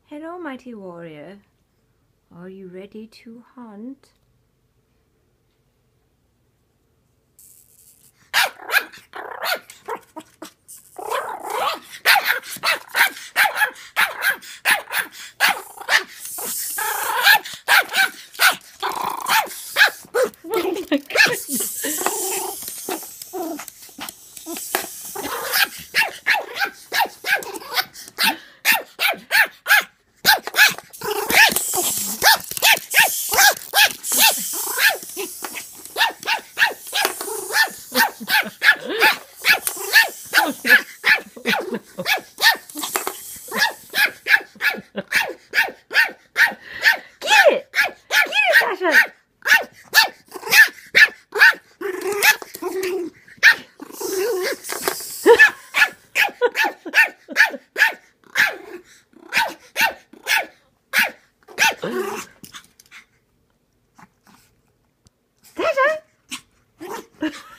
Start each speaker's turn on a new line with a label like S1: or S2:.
S1: Hello, mighty warrior. Are you ready to hunt? Oh my goodness. Sasha!